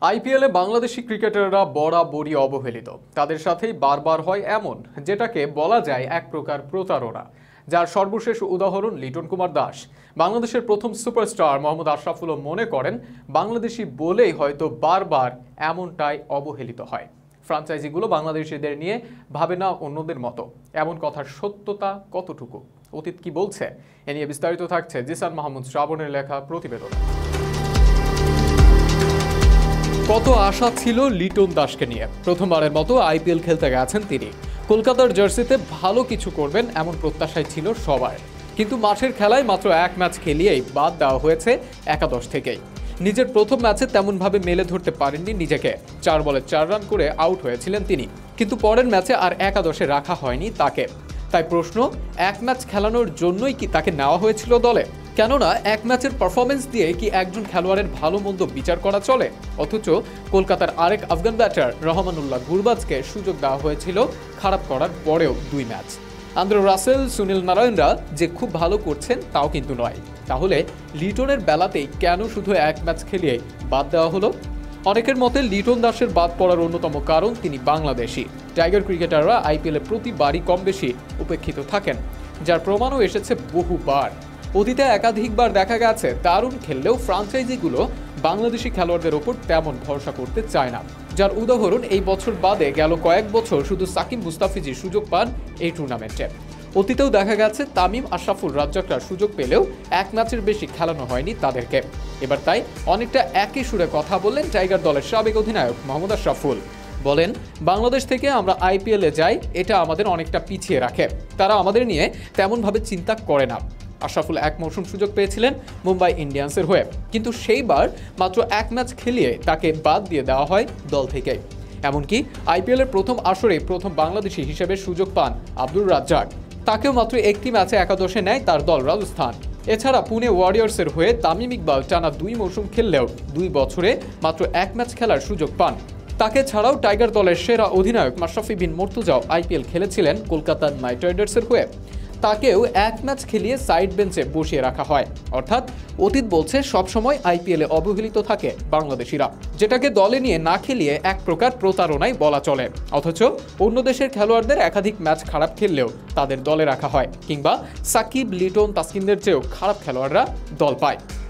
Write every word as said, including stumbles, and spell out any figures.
আইপিএলে বাংলাদেশি ক্রিকেটাররা বরাবরই অবহেলিত। তাদের সাথেই বারবার হয় এমন, যেটাকে বলা যায় এক প্রকার প্রতারণা, যার সর্বশেষ উদাহরণ লিটন কুমার দাস। বাংলাদেশের প্রথম সুপারস্টার মোহাম্মদ আশরাফুলও মনে করেন, বাংলাদেশি বলেই হয়তো বারবার এমনটাই অবহেলিত হয়। ফ্রাঞ্চাইজিগুলো বাংলাদেশিদের নিয়ে ভাবে না অন্যদের মতো। এমন কথার সত্যতা কতটুকু, অতীত কি বলছে, এ নিয়ে বিস্তারিত থাকছে জিসান মাহমুদ শ্রাবণের লেখা প্রতিবেদন। কত আশা ছিল লিটন দাসকে নিয়ে। প্রথমবারের মতো আইপিএল খেলতে গেছেন তিনি। কলকাতার জার্সিতে ভালো কিছু করবেন এমন প্রত্যাশাই ছিল সবার, কিন্তু মাঠের খেলায় মাত্র এক ম্যাচ খেলিয়েই বাদ দেওয়া হয়েছে একাদশ থেকেই। নিজের প্রথম ম্যাচে তেমনভাবে মেলে ধরতে পারেননি নিজেকে। চার বলে চার রান করে আউট হয়েছিলেন তিনি, কিন্তু পরের ম্যাচে আর একাদশে রাখা হয়নি তাকে। তাই প্রশ্ন, এক ম্যাচ খেলানোর জন্যই কি তাকে নেওয়া হয়েছিল দলে? কেননা এক ম্যাচের পারফরমেন্স দিয়ে কি একজন খেলোয়াড়ের ভালো মন্দ বিচার করা চলে? অথচ কলকাতার আরেক আফগান ব্যাটার রহমানুল্লাহ গুরবাজকে সুযোগ দেওয়া হয়েছিল খারাপ করার পরেও দুই ম্যাচ। আন্দ্রে রাসেল, সুনীল নারায়ণরা যে খুব ভালো করছেন তাও কিন্তু নয়। তাহলে লিটনের বেলাতেই কেন শুধু এক ম্যাচ খেলিয়ে বাদ দেওয়া হলো? অনেকের মতে লিটন দাসের বাদ পড়ার অন্যতম কারণ তিনি বাংলাদেশি। টাইগার ক্রিকেটাররা আইপিএলে প্রতিবারই কম বেশি উপেক্ষিত থাকেন, যার প্রমাণও এসেছে বহুবার। অতীতে একাধিকবার দেখা গেছে দারুণ খেললেও ফ্রাঞ্চাইজিগুলো বাংলাদেশি খেলোয়াড়দের ওপর তেমন ভরসা করতে চায় না, যার উদাহরণ এই বছর বাদে গেল কয়েক বছর শুধু সাকিব মুস্তাফিজি সুযোগ পান এই টুর্নামেন্টে। অতীতেও দেখা গেছে তামিম, আশরাফুল, রাজ্জাকরা সুযোগ পেলেও এক ম্যাচের বেশি খেলানো হয়নি তাদেরকে। এবার তাই অনেকটা একই সুরে কথা বললেন টাইগার দলের সাবেক অধিনায়ক মোহাম্মদ আশরাফুল। বলেন, বাংলাদেশ থেকে আমরা আইপিএলে যাই, এটা আমাদের অনেকটা পিছিয়ে রাখে। তারা আমাদের নিয়ে তেমনভাবে চিন্তা করে না। আশরাফুল এক মৌসুম সুযোগ পেয়েছিলেন মুম্বাই ইন্ডিয়ান্সের হয়ে, কিন্তু সেইবার মাত্র এক ম্যাচ খেলিয়ে তাকে বাদ দিয়ে দেওয়া হয় দল থেকে। এমনকি আইপিএলের প্রথম আসরে প্রথম বাংলাদেশি হিসেবে সুযোগ পান আব্দুর রাজ্জাক। তাকেও মাত্র একটি ম্যাচে একাদশে নেয় তার দল রাজস্থান। এছাড়া পুনে ওয়ারিয়র্সের হয়ে তামিম ইকবাল টানা দুই মৌসুম খেললেও দুই বছরে মাত্র এক ম্যাচ খেলার সুযোগ পান। তাকে ছাড়াও টাইগার দলের সেরা অধিনায়ক মাশরাফি বিন মুর্তজাও আইপিএল খেলেছিলেন কলকাতা নাইট রাইডার্সের হয়ে। তাকেও এক ম্যাচ খেলিয়ে সাইড বেঞ্চে বসিয়ে রাখা হয়। অর্থাৎ অতীত বলছে সবসময় আইপিএলে অবহেলিত থাকে বাংলাদেশিরা, যেটাকে দলে নিয়ে না খেলিয়ে এক প্রকার প্রতারণাই বলা চলে। অথচ অন্য দেশের খেলোয়াড়দের একাধিক ম্যাচ খারাপ খেললেও তাদের দলে রাখা হয়, কিংবা সাকিব, লিটন, তাসকিনদের চেয়েও খারাপ খেলোয়াড়রা দল পায়।